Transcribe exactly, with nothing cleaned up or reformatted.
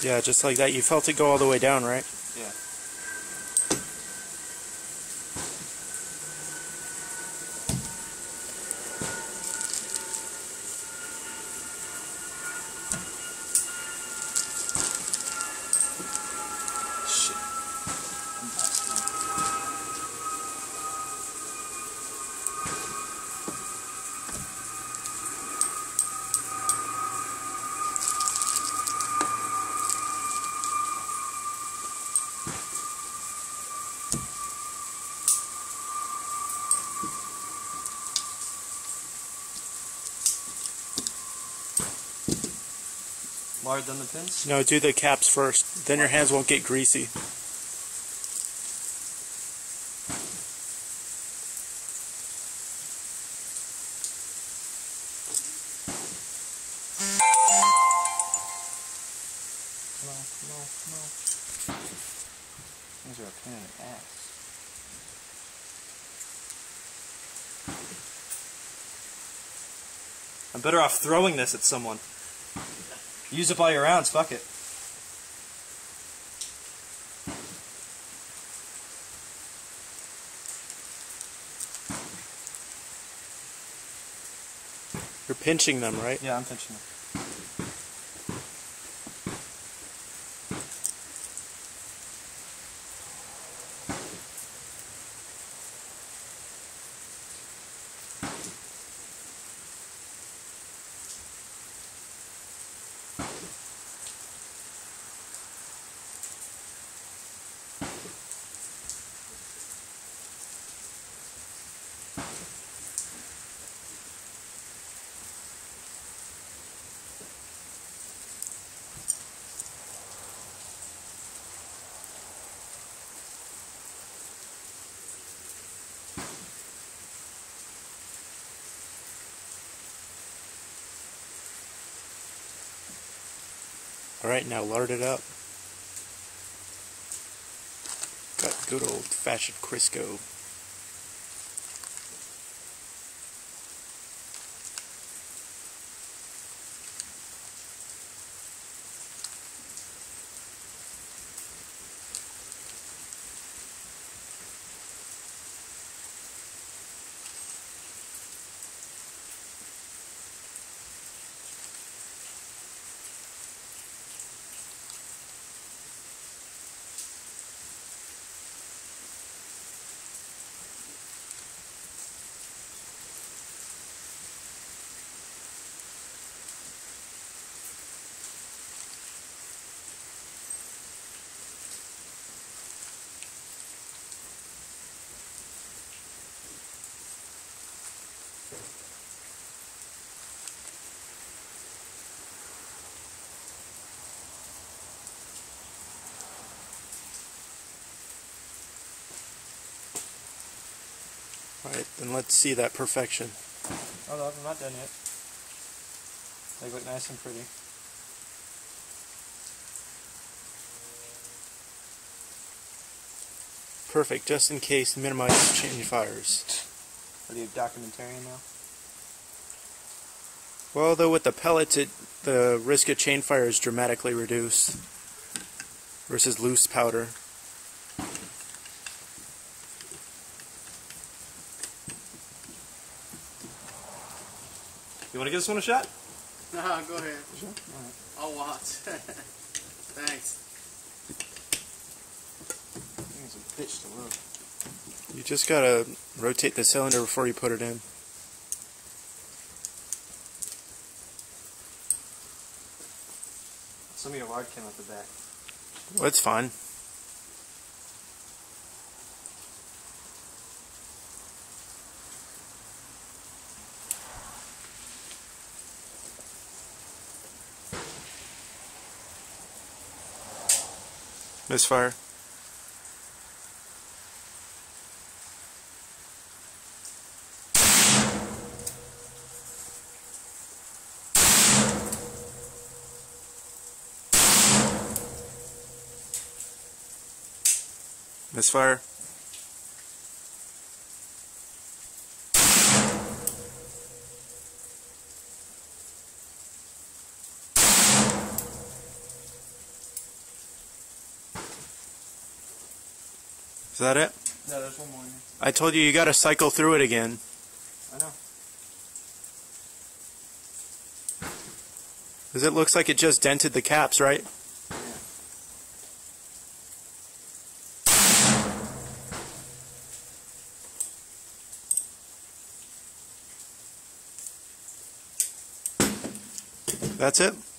Yeah, just like that. You felt it go all the way down, right? Yeah. Shit. Lard on the pins? No, do the caps first. Then your hands won't get greasy. Come on, come on, come on. These are a pain in the ass. I'm better off throwing this at someone. Use up all your rounds, fuck it. You're pinching them, right? Yeah, I'm pinching them. Alright, now lard it up. Got good old-fashioned Crisco. Alright, then let's see that perfection. Oh no, I'm not done yet. They look nice and pretty. Perfect, just in case, minimize change fires. Are you documentarian now? Well, though with the pellets, it, the risk of chain fire is dramatically reduced versus loose powder. You want to give this one a shot? No, go ahead. Sure? All right. I'll watch. Thanks. It's a bitch to load. You just gotta rotate the cylinder before you put it in. Some of your lard came out the back. Well, it's fine. Misfire. Misfire. Is that it? No, there's one more in there. I told you you got to cycle through it again. I know. Because it looks like it just dented the caps, right? Yeah. That's it?